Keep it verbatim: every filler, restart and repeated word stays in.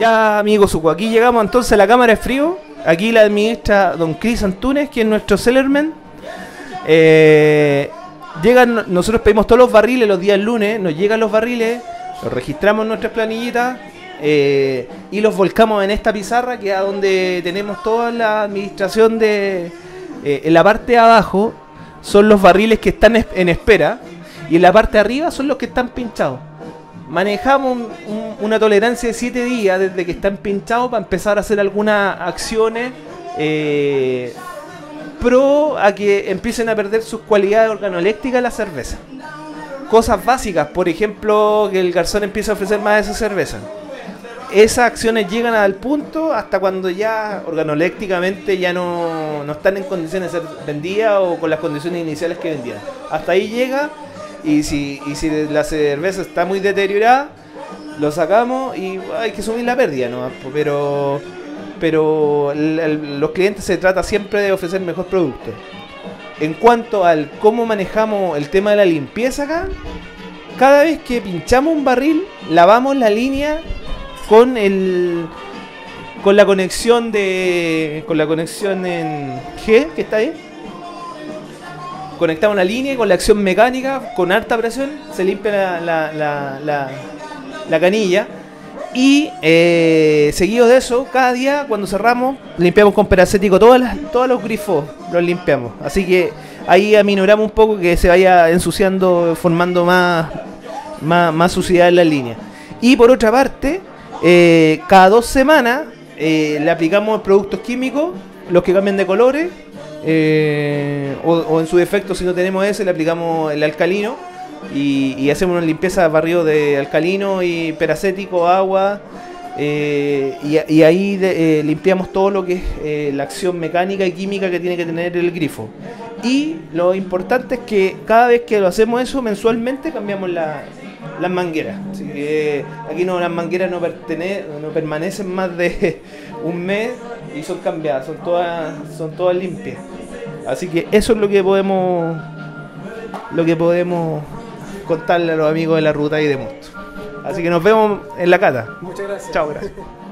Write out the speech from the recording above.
Ya, amigo Suco, aquí llegamos entonces a la cámara de frío. Aquí la administra don Chris Antunes, que es nuestro sellerman. Eh, llegan, nosotros pedimos todos los barriles los días lunes, nos llegan los barriles, los registramos en nuestras planillitas eh, y los volcamos en esta pizarra, que es donde tenemos toda la administración de... Eh, en la parte de abajo son los barriles que están en espera y en la parte de arriba son los que están pinchados. Manejamos un, un, una tolerancia de siete días desde que están pinchados para empezar a hacer algunas acciones eh, pro a que empiecen a perder sus cualidades organoléctricas la cerveza. Cosas básicas, por ejemplo, que el garzón empiece a ofrecer más de esa cerveza. Esas acciones llegan al punto hasta cuando ya organoléctricamente ya no, no están en condiciones de ser vendidas o con las condiciones iniciales que vendían. Hasta ahí llega. Y si, y si la cerveza está muy deteriorada, lo sacamos y hay que subir la pérdida, ¿no? Pero, pero el, el, los clientes se trata siempre de ofrecer mejor producto. En cuanto al cómo manejamos el tema de la limpieza acá, cada vez que pinchamos un barril, lavamos la línea con el con la conexión de con la conexión en G que está ahí. Conectamos una línea y con la acción mecánica, con alta presión, se limpia la, la, la, la, la canilla. Y eh, seguido de eso, cada día cuando cerramos, limpiamos con peracético todas las, todos los grifos, los limpiamos. Así que ahí aminoramos un poco que se vaya ensuciando, formando más, más, más suciedad en la línea. Y por otra parte, eh, cada dos semanas eh, le aplicamos productos químicos, los que cambian de colores. Eh, o, o en su defecto, si no tenemos ese, le aplicamos el alcalino y, y hacemos una limpieza barrido de alcalino y peracético, agua eh, y, y ahí de, eh, limpiamos todo lo que es eh, la acción mecánica y química que tiene que tener el grifo. Y lo importante es que cada vez que lo hacemos eso, mensualmente cambiamos la, las mangueras. Así que aquí no, las mangueras no, pertene, no permanecen más de un mes y son cambiadas, son todas, son todas limpias. Así que eso es lo que podemos lo que podemos contarle a los amigos de la ruta y de Mosto. Así que nos vemos en la cata. Muchas gracias. Chao, gracias.